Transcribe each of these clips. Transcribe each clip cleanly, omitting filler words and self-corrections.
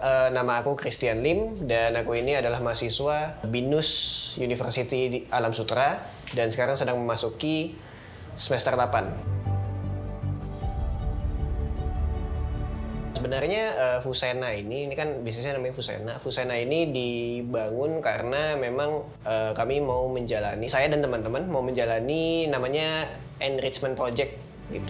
nama aku Christian Lim dan aku ini adalah mahasiswa BINUS University di Alam Sutera dan sekarang sedang memasuki semester 8. Sebenarnya Fusena ini kan bisnisnya namanya Fusena. Fusena ini dibangun karena memang kami mau menjalani, saya dan teman-teman mau menjalani namanya enrichment project gitu.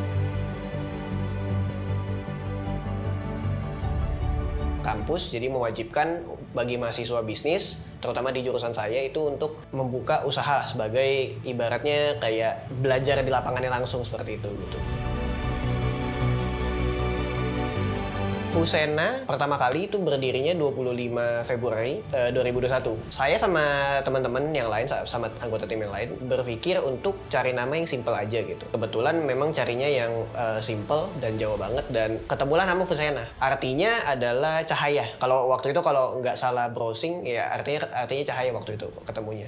Kampus jadi mewajibkan bagi mahasiswa bisnis, terutama di jurusan saya itu untuk membuka usaha sebagai ibaratnya kayak belajar di lapangannya langsung seperti itu gitu. Fusena pertama kali itu berdirinya 25 Februari 2021. Saya sama teman-teman yang lain, sama anggota tim yang lain, berpikir untuk cari nama yang simple aja gitu. Kebetulan memang carinya yang simple dan Jawa banget, dan ketemulah nama Fusena. Artinya adalah cahaya. Kalau waktu itu kalau nggak salah browsing, ya artinya cahaya waktu itu ketemunya.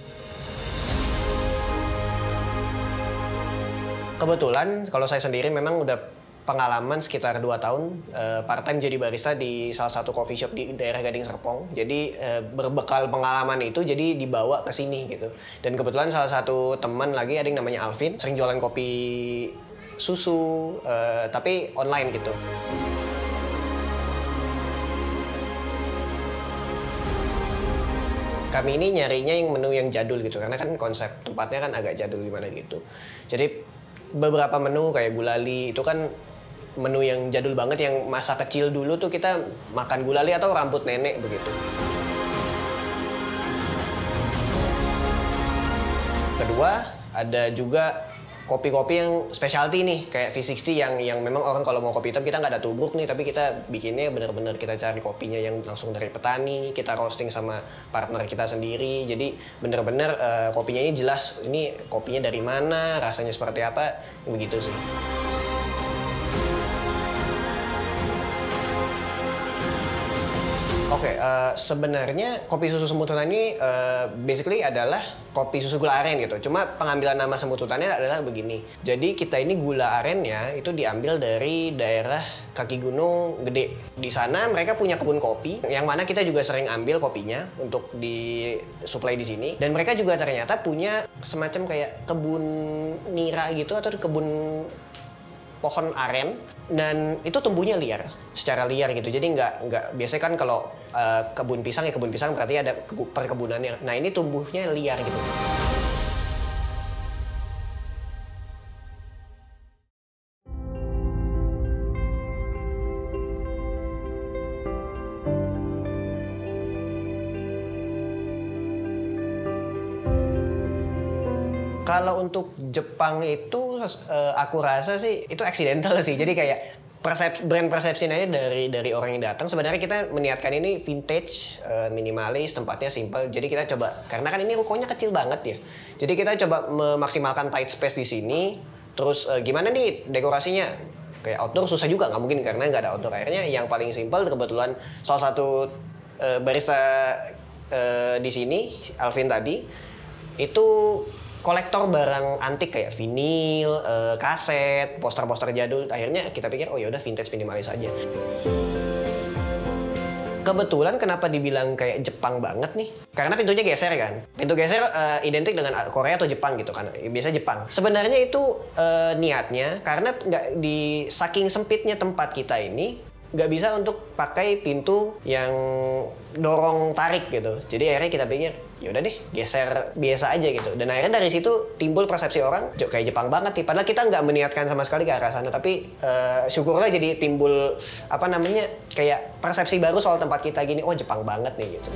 Kebetulan kalau saya sendiri memang udah pengalaman sekitar 2 tahun part-time jadi barista di salah satu coffee shop di daerah Gading Serpong. Jadi berbekal pengalaman itu jadi dibawa ke sini gitu. Dan kebetulan salah satu teman lagi ada yang namanya Alvin, sering jualan kopi susu tapi online gitu. Kami ini nyarinya yang menu yang jadul gitu, karena kan konsep tempatnya kan agak jadul gimana gitu. Jadi beberapa menu kayak gulali itu kan menu yang jadul banget, yang masa kecil dulu tuh kita makan gulali atau rambut nenek begitu. Kedua, ada juga kopi-kopi yang specialty nih, kayak V60 yang memang orang kalau mau kopi hitam kita nggak ada tubruk nih, tapi kita bikinnya bener-bener kita cari kopinya yang langsung dari petani, kita roasting sama partner kita sendiri, jadi bener-bener kopinya ini jelas, ini kopinya dari mana, rasanya seperti apa, begitu sih. Oke, sebenarnya kopi susu semut hutan ini basically adalah kopi susu gula aren gitu. Cuma pengambilan nama semut hutannya adalah begini. Jadi kita ini gula arennya itu diambil dari daerah kaki gunung gede. Di sana mereka punya kebun kopi, yang mana kita juga sering ambil kopinya untuk disuplai di sini. Dan mereka juga ternyata punya semacam kayak kebun nira gitu atau kebun pohon aren, dan itu tumbuhnya liar, secara liar gitu. Jadi nggak biasanya kan kalau kebun pisang ya kebun pisang berarti ada perkebunannya. Nah ini tumbuhnya liar gitu. Kalau untuk Jepang itu aku rasa sih itu accidental sih. Jadi kayak brand perception aja dari orang yang datang. Sebenarnya kita meniatkan ini vintage, minimalis, tempatnya simple. Jadi kita coba, karena kan ini rukonya kecil banget ya. Jadi kita coba memaksimalkan tight space di sini. Terus gimana nih dekorasinya? Kayak outdoor susah juga, nggak mungkin karena nggak ada outdoor. Akhirnya yang paling simple, kebetulan salah satu barista di sini, Alvin tadi, itu kolektor barang antik kayak vinil, kaset, poster-poster jadul. Akhirnya kita pikir, oh yaudah vintage minimalis aja. Kebetulan kenapa dibilang kayak Jepang banget nih? Karena pintunya geser kan. Pintu geser identik dengan Korea atau Jepang gitu kan. Biasa Jepang. Sebenarnya itu niatnya karena nggak di saking sempitnya tempat kita ini, nggak bisa untuk pakai pintu yang dorong tarik gitu. Jadi akhirnya kita pikir, ya udah deh geser biasa aja gitu. Dan akhirnya dari situ timbul persepsi orang kayak Jepang banget nih, padahal kita nggak meniatkan sama sekali ke arah sana. Tapi syukurlah jadi timbul apa namanya kayak persepsi baru soal tempat kita gini, oh Jepang banget nih gitu.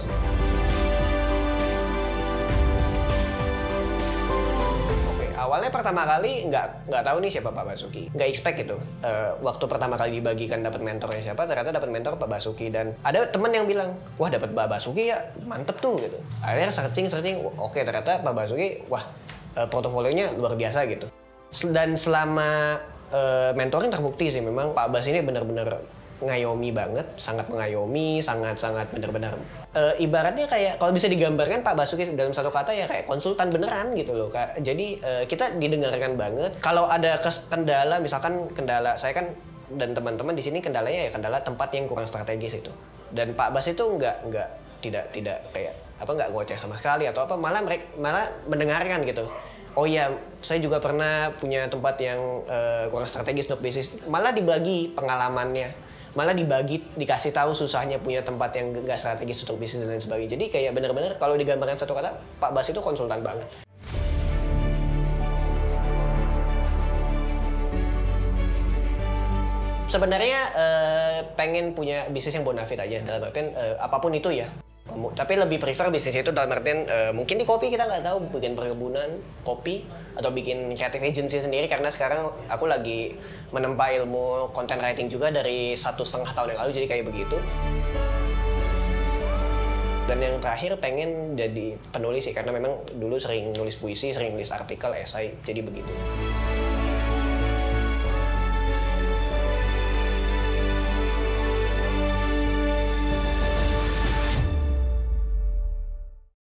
Awalnya pertama kali nggak tahu nih siapa Pak Basuki, nggak expect gitu. Waktu pertama kali dibagikan dapat mentornya siapa, ternyata dapat mentor Pak Basuki, dan ada teman yang bilang, wah dapat Pak Basuki ya mantep tuh gitu. Akhirnya searching, oke ternyata Pak Basuki, wah portofolionya luar biasa gitu. Dan selama mentoring terbukti sih memang Pak Bas ini benar-benar ngayomi banget, sangat mengayomi, sangat benar-benar ibaratnya kayak kalau bisa digambarkan Pak Basuki dalam satu kata ya kayak konsultan beneran gitu loh Kak. Jadi kita didengarkan banget. Kalau ada kendala, misalkan kendala saya kan dan teman-teman di sini kendalanya ya kendala tempat yang kurang strategis itu. Dan Pak Bas itu tidak kayak nggak ngoceh sama sekali atau apa, malah mendengarkan gitu. Oh iya, saya juga pernah punya tempat yang kurang strategis untuk bisnis. Malah dibagi pengalamannya, malah dikasih tahu susahnya punya tempat yang nggak strategis untuk bisnis dan lain sebagainya. Jadi kayak benar-benar kalau digambarkan satu kata, Pak Bas itu konsultan banget. Sebenarnya pengen punya bisnis yang bonafit aja, dalam artian apapun itu ya. Tapi lebih prefer bisnis itu dalam artian mungkin di kopi kita nggak tahu, bikin perkebunan kopi atau bikin creative agency sendiri, karena sekarang aku lagi menempa ilmu content writing juga dari 1,5 tahun yang lalu, jadi kayak begitu. Dan yang terakhir pengen jadi penulis sih, karena memang dulu sering nulis puisi, sering nulis artikel, esai, jadi begitu.